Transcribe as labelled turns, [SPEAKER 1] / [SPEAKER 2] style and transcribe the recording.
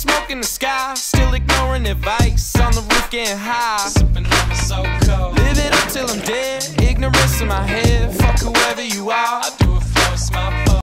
[SPEAKER 1] smoke in the sky, still ignoring advice. On the roof getting high, sipping on my so cold. Live it up till I'm dead, ignorance in my head. Fuck whoever you are.